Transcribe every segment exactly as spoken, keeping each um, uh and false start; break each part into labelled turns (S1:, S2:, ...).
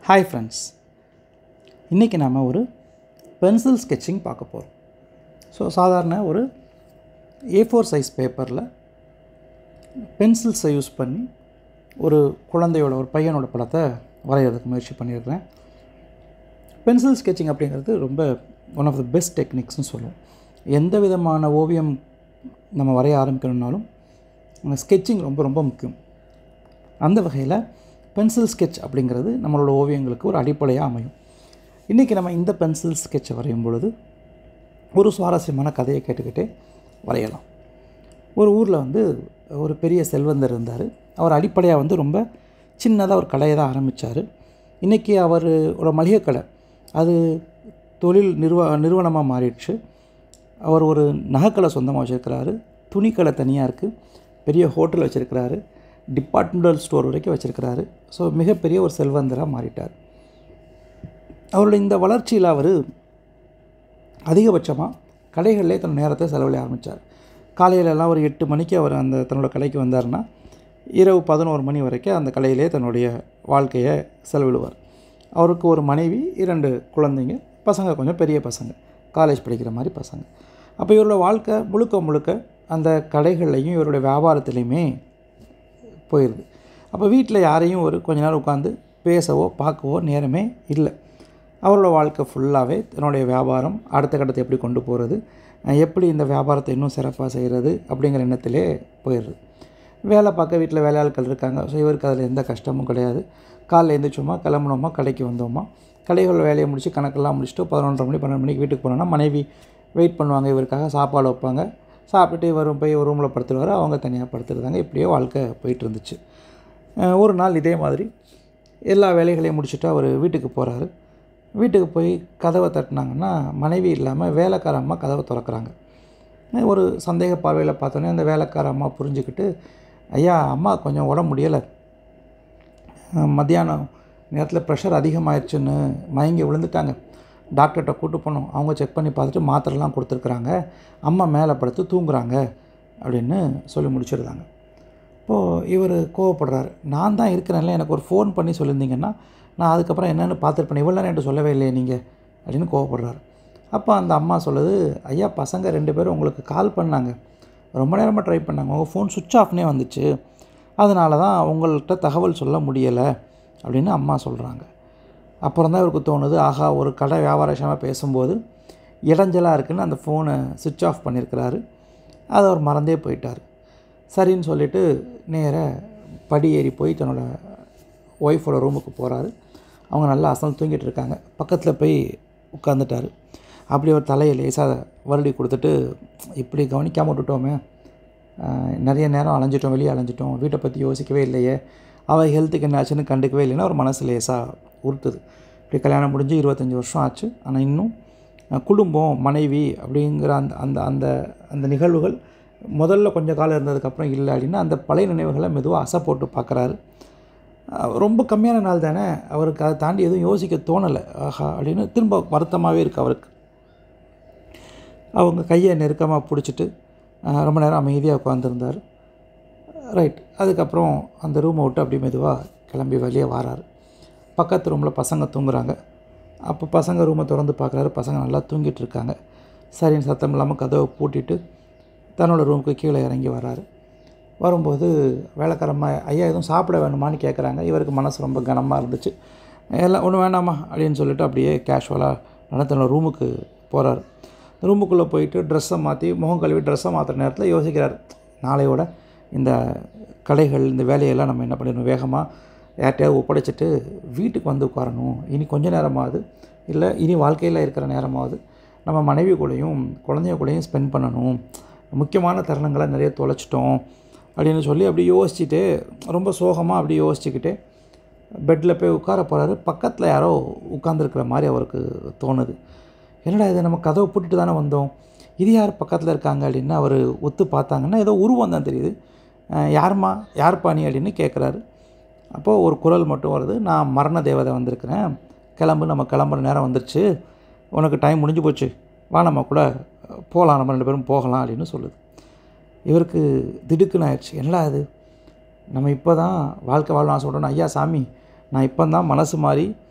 S1: Hi friends, இன்றைக்கி நாம் ஒரு பென்சில் ஸ்கெட்சிங் பார்க்க போகிறோம். ஸோ சாதாரண ஒரு ஏ ஃபோர் சைஸ் பேப்பரில் பென்சில்ஸை யூஸ் பண்ணி ஒரு குழந்தையோட ஒரு பையனோட படத்தை வரைகிறதுக்கு முயற்சி பண்ணியிருக்கிறேன். பென்சில் ஸ்கெட்சிங் அப்படிங்கிறது ரொம்ப ஒன் ஆஃப் த பெஸ்ட் டெக்னிக்ஸ்னு சொல்லுவோம். எந்த விதமான ஓவியம் நம்ம வரைய ஆரம்பிக்கணுன்னாலும் ஸ்கெட்சிங் ரொம்ப ரொம்ப முக்கியம். அந்த வகையில் பென்சில் ஸ்கெட்ச் அப்படிங்கிறது நம்மளோட ஓவியங்களுக்கு ஒரு அடிப்படையாக அமையும். இன்றைக்கி நம்ம இந்த பென்சில் ஸ்கெட்சை வரையும் பொழுது ஒரு சுவாரஸ்யமான கதையை கேட்டுக்கிட்டே வரையலாம். ஒரு ஊரில் வந்து ஒரு பெரிய செல்வந்தர் இருந்தார். அவர் அடிப்படையாக வந்து ரொம்ப சின்னதாக ஒரு கடையை தான் ஆரம்பித்தார். இன்றைக்கி அவர் ஒரு மளிகை கடை அது தொழில் நிறுவ நிறுவனமாக மாறிடுச்சு. அவர் ஒரு நகைக்கடை சொந்தமாக வச்சுருக்கிறாரு, துணிக்கடை தனியாக இருக்குது, பெரிய ஹோட்டல் வச்சுருக்கிறாரு, டிபார்ட்மெண்டல் ஸ்டோர் வரைக்கும் வச்சுருக்கிறாரு. ஸோ மிகப்பெரிய ஒரு செல்வந்தராக மாறிட்டார். அவருடைய இந்த வளர்ச்சியில் அவர் அதிகபட்சமாக கடைகளிலே தன் நேரத்தை செலவழிய ஆரம்பித்தார். காலையிலலாம் ஒரு எட்டு மணிக்கு அவர் அந்த தன்னோட கடைக்கு வந்தார்னா இரவு பதினோரு மணி வரைக்கும் அந்த கடையிலே தன்னுடைய வாழ்க்கையை செலவிடுவார். அவருக்கு ஒரு மனைவி, இரண்டு குழந்தைங்க, பசங்க கொஞ்சம் பெரிய பசங்க, காலேஜ் படிக்கிற மாதிரி பசங்க. அப்போ இவரோட வாழ்க்கை முழுக்க முழுக்க அந்த கடைகள்லையும் இவருடைய வியாபாரத்துலேயுமே போயிடுது. அப்போ வீட்டில் யாரையும் ஒரு கொஞ்ச நேரம் உட்காந்து பேசவோ பார்க்கவோ நேரமே இல்லை. அவரோட வாழ்க்கை ஃபுல்லாகவே தன்னுடைய வியாபாரம் அடுத்த கட்டத்தை எப்படி கொண்டு போகிறது, எப்படி இந்த வியாபாரத்தை இன்னும் சிறப்பாக செய்கிறது அப்படிங்கிற எண்ணத்திலே போயிடுது. வேலை பார்க்க வீட்டில் வேலையாட்கள் இருக்காங்க. ஸோ இவருக்கு அதில் எந்த கஷ்டமும் கிடையாது. காலையில் எழுந்திரிச்சோமா, கிளம்புனோமா, கடைக்கு வந்தோமா, கடைகள் வேலையை முடித்து கணக்கெல்லாம் முடிச்சுட்டு பதினொன்றரை மணி பன்னெண்டு மணிக்கு வீட்டுக்கு போனோன்னா மனைவி வெயிட் பண்ணுவாங்க, இவருக்காக சாப்பாடு வைப்பாங்க. சாப்பிட்டுட்டு இவரும் போய் ஒரு ரூமில் படுத்துடுவார், அவங்க தனியாக படுத்துருந்தாங்க. இப்படியே வாழ்க்கை போயிட்டு இருந்துச்சு. ஒரு நாள் இதே மாதிரி எல்லா வேலைகளையும் முடிச்சுட்டு அவர் வீட்டுக்கு போகிறாரு. வீட்டுக்கு போய் கதவை தட்டினாங்கன்னா மனைவி இல்லாமல் வேலைக்கார அம்மா கதவை திறக்கிறாங்க. ஒரு சந்தேக பார்வையில் பார்த்தோன்னே அந்த வேலைக்கார அம்மா புரிஞ்சுக்கிட்டு, ஐயா அம்மா கொஞ்சம் உடம்பு முடியலை, மத்தியானம் நேரத்தில் ப்ரெஷர் அதிகமாகிடுச்சுன்னு மயங்கி விழுந்துட்டாங்க, டாக்டர்கிட்ட கூட்டு போனோம், அவங்க செக் பண்ணி பார்த்துட்டு மாத்திரைலாம் கொடுத்துருக்குறாங்க, அம்மா மேலே படுத்து தூங்குறாங்க அப்படின்னு சொல்லி முடிச்சிருந்தாங்க. இப்போது இவர் கோவப்படுறாரு. நான் தான் இருக்கிறேன்ல, எனக்கு ஒரு ஃபோன் பண்ணி சொல்லியிருந்தீங்கன்னா நான் அதுக்கப்புறம் என்னென்னு பார்த்துருப்பேன், இவ்வளோ நேரம் என்கிட்ட சொல்லவே இல்லையே நீங்கள் அப்படின்னு கோவப்படுறாரு. அப்போ அந்த அம்மா சொல்லுது, ஐயா பசங்க ரெண்டு பேரும் உங்களுக்கு கால் பண்ணாங்க, ரொம்ப நேரமாக ட்ரை பண்ணாங்க, உங்கள் ஃபோன் சுவிட்ச் ஆஃப்னே வந்துச்சு, அதனால தான் உங்கள்கிட்ட தகவல் சொல்ல முடியலை அப்படின்னு அம்மா சொல்கிறாங்க. அப்புறம் தான் இவருக்கு தோணுது, ஆகா ஒரு கடை வியாபார விஷயமாக பேசும்போது இடைஞ்சலாக இருக்குதுன்னு அந்த ஃபோனை சுவிட்ச் ஆஃப் பண்ணியிருக்கிறாரு. அதை அவர் மறந்தே போயிட்டார். சரின்னு சொல்லிவிட்டு நேராக படி ஏறி போய் தன்னோட ஒய்ஃபோட ரூமுக்கு போகிறாரு. அவங்க நல்லா அசல் தூங்கிட்டு இருக்காங்க. பக்கத்தில் போய் உட்காந்துட்டார். அப்படி ஒரு தலையை லேசாக வருடி கொடுத்துட்டு, இப்படி கவனிக்காமல் விட்டுட்டோமே, நிறைய நேரம் அலைஞ்சிட்டோம், வெளியே அலைஞ்சிட்டோம், வீட்டை பற்றி யோசிக்கவே இல்லையே, அவள் ஹெல்த்துக்கு என்ன ஆச்சுன்னு கண்டுக்கவே இல்லைன்னா ஒரு மனசு லேசாக உறுத்துது. இப்படி கல்யாணம் முடிஞ்சு இருபத்தஞ்சி வருஷம் ஆச்சு, ஆனால் இன்னும் குடும்பம், மனைவி அப்படிங்கிற அந்த அந்த அந்த அந்த நிகழ்வுகள் முதல்ல கொஞ்சம் காலம் இருந்ததுக்கப்புறம் இல்லை அப்படின்னா அந்த பழைய நினைவுகளை மெதுவாக அசை போட்டு பார்க்குறாரு. ரொம்ப கம்மியான நாள் தானே, அவருக்கு அதை தாண்டி எதுவும் யோசிக்க தோணலை. ஆஹா அப்படின்னு திரும்ப வருத்தமாகவே இருக்குது அவருக்கு. அவங்க கையை நெருக்கமாக பிடிச்சிட்டு ரொம்ப நேரம் அமைதியாக உட்காந்துருந்தார். ரைட். அதுக்கப்புறம் அந்த ரூமை விட்டு அப்படி மெதுவாக கிளம்பி வெளியே வராரு. பக்கத்து ரூமில் பசங்க தூங்குறாங்க. அப்போ பசங்க ரூமை திறந்து பார்க்குறாரு, பசங்க நல்லா தூங்கிட்டு இருக்காங்க. சரின்னு சத்தம் இல்லாமல் கதவை பூட்டிட்டு தன்னோட ரூமுக்கு கீழே இறங்கி வராரு. வரும்போது வேலைக்காரம்மா, ஐயா எதுவும் சாப்பிட வேணுமான்னு கேட்குறாங்க. இவருக்கு மனசு ரொம்ப கனமாக இருந்துச்சு. எல்லாம் ஒன்றும் வேண்டாமா அப்படின்னு சொல்லிட்டு அப்படியே கேஷுவலாக நடந்து தன்னோட ரூமுக்கு போகிறார். ரூமுக்குள்ளே போயிட்டு ட்ரெஸ்ஸை மாற்றி முகம் கழுவி ட்ரெஸ்ஸை மாற்றுற நேரத்தில் யோசிக்கிறார், நாளையோட இந்த கடைகள் இந்த வேலையெல்லாம் நம்ம என்ன பண்ணிடணும், வேகமாக யார்கிட்டையாவது ஒப்படைச்சிட்டு வீட்டுக்கு வந்து உட்காரணும். இனி கொஞ்சம் நேரமாவது இல்லை இனி வாழ்க்கையில் இருக்கிற நேரமாவது நம்ம மனைவி கூடயும் குழந்தைய கூடயும் ஸ்பெண்ட் பண்ணணும், முக்கியமான தருணங்களை நிறைய தொலைச்சிட்டோம் அப்படின்னு சொல்லி அப்படி யோசிச்சுட்டு ரொம்ப சோகமாக அப்படி யோசிச்சுக்கிட்டே பெட்டில் போய் உட்கார போகிறாரு. பக்கத்தில் யாரோ உட்காந்துருக்கிற மாதிரி அவருக்கு தோணுது. என்னடா இது, நம்ம கதவை பூட்டிட்டு தானே வந்தோம், இது யார் பக்கத்தில் இருக்காங்க அப்படின்னு அவர் ஒத்து பார்த்தாங்கன்னா ஏதோ உருவம் தான் தெரியுது. யாரும்மா, யார்ப்பா நீ அப்படின்னு கேட்குறாரு. அப்போது ஒரு குரல் மட்டும் வருது, நான் மரண தேவதை வந்திருக்கிறேன், கிளம்பு, நம்ம கிளம்புற நேரம் வந்துருச்சு, உனக்கு டைம் முடிஞ்சு போச்சு, வா நம்ம கூட போகலாம், நம்ம ரெண்டு பேரும் போகலாம் அப்படின்னு சொல்லுது. இவருக்கு திடுக்குன்னு ஆயிடுச்சு. என்னடா அது, நம்ம இப்போ தான் வாழ்க்கை வாழணும் ஆசைப்பட்டோம், ஐயா சாமி நான் இப்போ தான் மனசு மாறி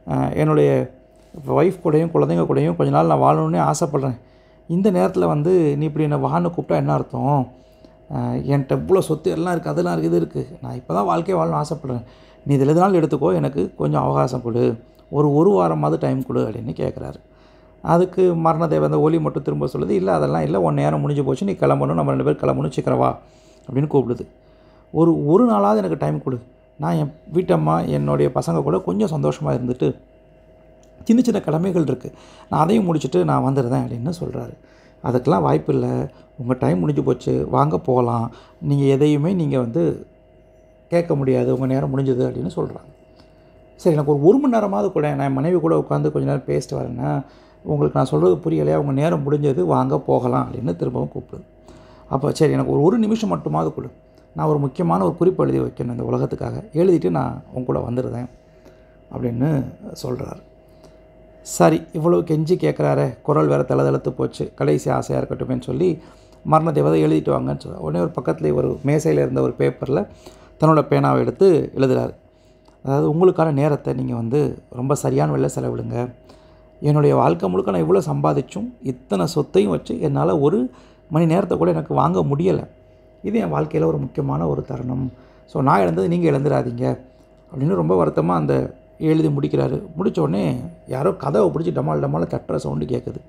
S1: என்னுடைய ஒய்ஃப் கூடயும் குழந்தைங்க கூடயும் கொஞ்ச நாள் நான் வாழணுன்னே ஆசைப்பட்றேன். இந்த நேரத்தில் வந்து நீ இப்படி என்னை வான்னு கூப்பிட்டா என்ன அர்த்தம்? என்கிட்ட இவ்வளோ சொத்து எல்லாம் இருக்குது, அதெல்லாம் இருக்குது, இது இருக்குது. நான் இப்போ தான் வாழ்க்கையை வாழணும்னு ஆசைப்பட்றேன். நீ இதில் எதுனாலும் எடுத்துக்கோ, எனக்கு கொஞ்சம் அவகாசம் கொடு, ஒரு ஒரு வாரமாவது டைம் கொடு அப்படின்னு கேட்குறாரு. அதுக்கு மரண தேவ அந்த ஒலி மட்டும் திரும்ப சொல்லுது, இல்லை அதெல்லாம் இல்லை, உன் நேரம் முடிஞ்சு போச்சு, நீ கிளம்பணும், நம்ம ரெண்டு பேர் கிளம்பணும், சீக்கிரம் வா அப்படின்னு கூப்பிடுது. ஒரு ஒரு நாளாவது எனக்கு டைம் கொடு, நான் என் வீட்டம்மா என்னுடைய பசங்க கூட கொஞ்சம் சந்தோஷமாக இருந்துட்டு சின்ன சின்ன கடமைகள் இருக்குது, நான் அதையும் முடிச்சுட்டு நான் வந்துடுறேன் அப்படின்னு சொல்கிறாரு. அதுக்கெல்லாம் வாய்ப்பு இல்லை, உங்கள் டைம் முடிஞ்சு போச்சு, வாங்க போகலாம், நீங்கள் எதையுமே நீங்கள் வந்து கேட்க முடியாது, உங்கள் நேரம் முடிஞ்சது அப்படின்னு சொல்கிறாங்க. சரி, எனக்கு ஒரு ஒரு மணி நேரமாவது கூட நான் என் மனைவி கூட உட்காந்து கொஞ்சம் நேரம் பேசிட்டு வரேன்னா, உங்களுக்கு நான் சொல்கிறது புரியலையா, உங்கள் நேரம் முடிஞ்சது, வாங்க போகலாம் அப்படின்னு திரும்பவும் கூப்பிடுது. அப்போ சரி, எனக்கு ஒரு ஒரு நிமிஷம் மட்டுமாவது கொடு, நான் ஒரு முக்கியமான ஒரு குறிப்பு எழுதி வைக்கணும் இந்த உலகத்துக்காக, எழுதிட்டு நான் உங்க கூட வந்துடுறேன் அப்படின்னு சொல்கிறாரு. சரி, இவ்வளோ கெஞ்சி கேட்குறாரு, குரல் வேறு தளதளத்து போச்சு, கடைசி ஆசையாக இருக்கட்டுமேன்னு சொல்லி மரண தேவதை எழுதிட்டு வாங்கன்னு சொல்ல உடனே ஒரு பக்கத்துலேயே ஒரு மேசையில் இருந்த ஒரு பேப்பரில் தன்னோட பேனாவை எடுத்து எழுதுகிறாரு. அதாவது, உங்களுக்கான நேரத்தை நீங்கள் வந்து ரொம்ப சரியான வழியில் செலவிடுங்க. என்னுடைய வாழ்க்கை முழுக்க நான் இவ்வளோ சம்பாதிச்சும் இத்தனை சொத்தையும் வச்சு என்னால் ஒரு மணி நேரத்தை கூட எனக்கு வாங்க முடியலை. இது என் வாழ்க்கையில் ஒரு முக்கியமான ஒரு தருணம். ஸோ நான் இழந்தது நீங்கள் இழந்துடாதீங்க அப்படின்னு ரொம்ப வருத்தமாக அந்த எழுதி முடிக்கிறாரு. முடித்த உடனே யாரோ கதவை பிடிச்சி டமால் டமால் தட்டுற சவுண்டு கேட்குது.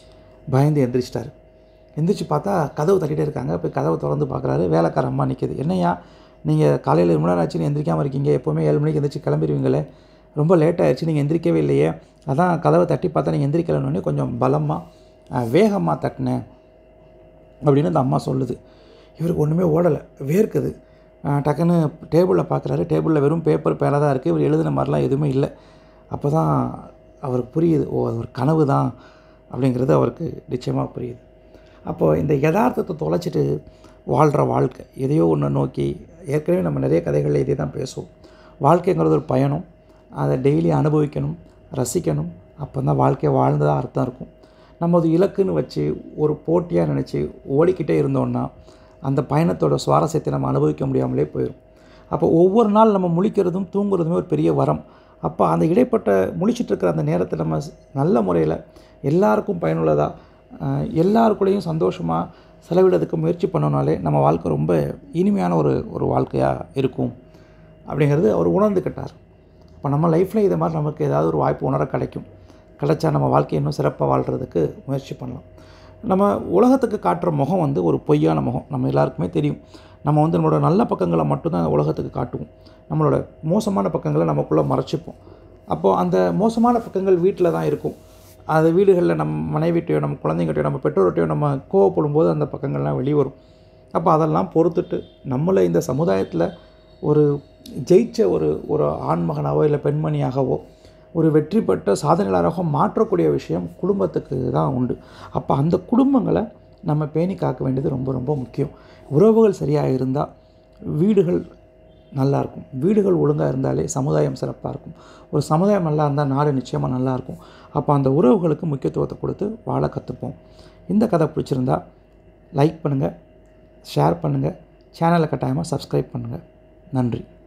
S1: பயந்து எந்திரிச்சிட்டாரு. எந்திரிச்சு பார்த்தா கதவு தட்டிகிட்டே இருக்காங்க. போய் கதவை திறந்து பார்க்குறாரு, வேலைக்கார அம்மா நிற்கிது. என்னையா நீங்கள் காலையில் ரொம்ப நேரம் ஆச்சுன்னு எந்திரிக்காமல் இருக்கீங்க, எப்போவுமே ஏழு மணிக்கு எந்திரிச்சு கிளம்பிடுவீங்களே, ரொம்ப லேட் ஆகிடுச்சு, நீங்கள் எந்திரிக்கவே இல்லையே, அதான் கதவை தட்டி பார்த்தா நீங்கள் எந்திரிக்கலன்னு கொஞ்சம் பலமாக வேகமாக தட்டினேன் அப்படின்னு அந்த அம்மா சொல்லுது. இவருக்கு ஒன்றுமே ஓடலை, வேர்க்குது. டக்குன்னு டேபிளில் பார்க்குறாரு, டேபிளில் வெறும் பேப்பர் பேனாக தான் இருக்குது, இவர் எழுதின மாதிரிலாம் எதுவுமே இல்லை. அப்போ தான் அவருக்கு புரியுது, ஓ அது ஒரு கனவு தான் அப்படிங்கிறது அவருக்கு நிச்சயமாக புரியுது. அப்போது இந்த யதார்த்தத்தை தொலைச்சிட்டு வாழ்கிற வாழ்க்கை எதையோ ஒன்று நோக்கி, ஏற்கனவே நம்ம நிறைய கதைகளில் இதே தான் பேசுவோம். வாழ்க்கைங்கிறது ஒரு பயணம், அதை டெய்லி அனுபவிக்கணும், ரசிக்கணும். அப்போ தான் வாழ்க்கையை வாழ்ந்ததாக அர்த்தம் இருக்கும். நம்ம அது இலக்குன்னு வச்சு ஒரு போட்டியாக நினச்சி ஓடிக்கிட்டே இருந்தோன்னா அந்த பயணத்தோட சுவாரஸ்யத்தை நம்ம அனுபவிக்க முடியாமலே போயிடும். அப்போ ஒவ்வொரு நாள் நம்ம முழிக்கிறதும் தூங்குறதுமே ஒரு பெரிய வரம். அப்போ அந்த இடைப்பட்ட முழிச்சிட்ருக்கிற அந்த நேரத்தை நம்ம நல்ல முறையில் எல்லாருக்கும் பயனுள்ளதாக எல்லாருக்கூடையும் சந்தோஷமாக செலவிடுறதுக்கு முயற்சி பண்ணோனாலே நம்ம வாழ்க்கை ரொம்ப இனிமையான ஒரு ஒரு வாழ்க்கையாக இருக்கும் அப்படிங்கிறது அவர் உணர்ந்துக்கிட்டார். இப்போ நம்ம லைஃப்பில் இதை மாதிரி நமக்கு ஏதாவது ஒரு வாய்ப்பு உணர கிடைக்கும். கிடைச்சா நம்ம வாழ்க்கையை இன்னும் சிறப்பாக வாழ்கிறதுக்கு முயற்சி பண்ணலாம். நம்ம உலகத்துக்கு காட்டுற முகம் வந்து ஒரு பொய்யான முகம், நம்ம எல்லாருக்குமே தெரியும். நம்ம வந்து நம்மளோட நல்ல பக்கங்களை மட்டும்தான் உலகத்துக்கு காட்டுவோம், நம்மளோட மோசமான பக்கங்களை நமக்குள்ளே மறைச்சிப்போம். அப்போது அந்த மோசமான பக்கங்கள் வீட்டில் தான் இருக்கும். அது வீடுகளில் நம்ம மனைவிட்டையோ நம்ம குழந்தைங்கிட்டையோ நம்ம பெற்றோர்கிட்டையோ நம்ம கோவப்படும் போது அந்த பக்கங்கள்லாம் வெளிவரும். அப்போ அதெல்லாம் பொறுத்துட்டு நம்மளை இந்த சமுதாயத்தில் ஒரு ஜெயிச்ச ஒரு ஒரு ஆண்மகனாவோ இல்லை பெண்மணியாகவோ ஒரு வெற்றி பெற்ற சாதனையாளராக மாற்றக்கூடிய விஷயம் குடும்பத்துக்கு தான் உண்டு. அப்போ அந்த குடும்பங்களை நம்ம பேணி காக்க வேண்டியது ரொம்ப ரொம்ப முக்கியம். உறவுகள் சரியாக இருந்தால் வீடுகள் நல்லாயிருக்கும், வீடுகள் ஒழுங்காக இருந்தாலே சமுதாயம் சிறப்பாக இருக்கும், ஒரு சமுதாயம் நல்லா இருந்தால் நாடு நிச்சயமாக நல்லாயிருக்கும். அப்போ அந்த உறவுகளுக்கு முக்கியத்துவத்தை கொடுத்து வாழ கற்றுப்போம். இந்த கதை பிடிச்சிருந்தா லைக் பண்ணுங்கள், ஷேர் பண்ணுங்கள், சேனலை கட்டாயமாக சப்ஸ்கிரைப் பண்ணுங்கள். நன்றி.